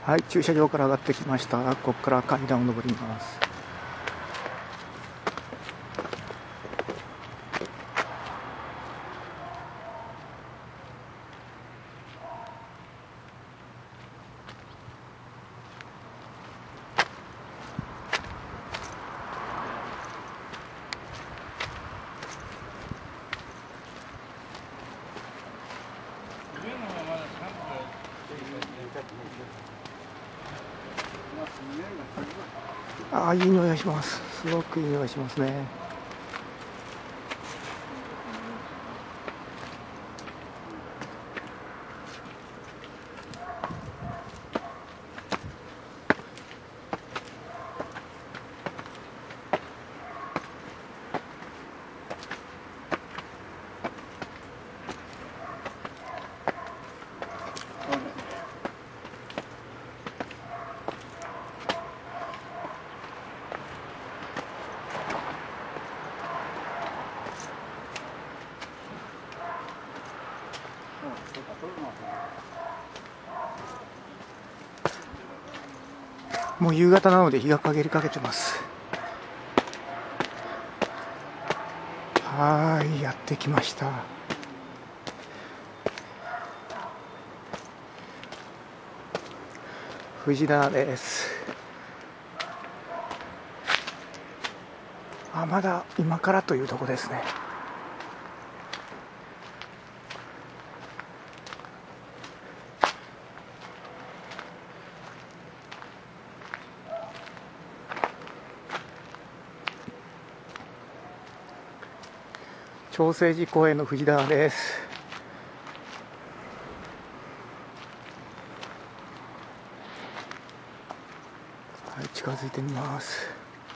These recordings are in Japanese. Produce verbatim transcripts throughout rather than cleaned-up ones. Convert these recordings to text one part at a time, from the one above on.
はい、駐車場から上がってきました。ここから階段を上ります。ああ、いい匂いがします。すごくいい匂いがしますね。もう夕方なので日が陰りかけてます。はーい、やってきました。藤棚です。あ、まだ今からというとこですね。長生寺公園の藤棚です。はい、近づいてみます。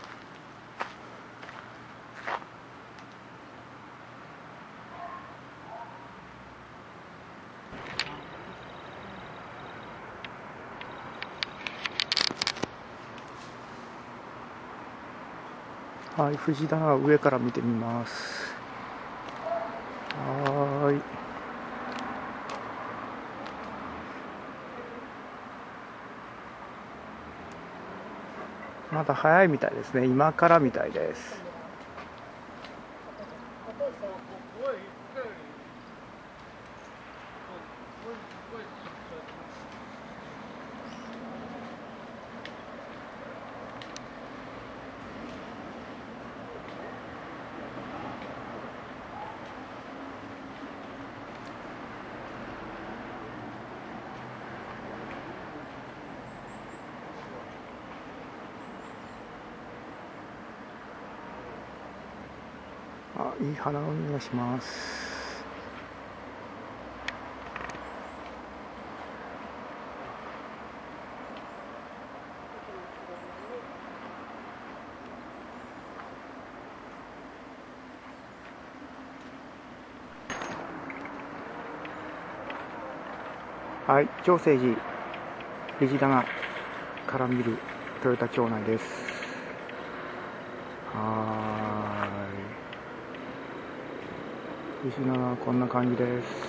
はい、藤棚を上から見てみます。はーい。まだ早いみたいですね。今からみたいです。あ、いい花の匂いがします。はい、長生寺藤棚から見る豊田町内です。はーい、藤棚はこんな感じです。